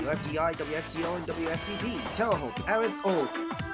WFGI, WFGO, and WFGP, Terre Haute, Paris, Olney.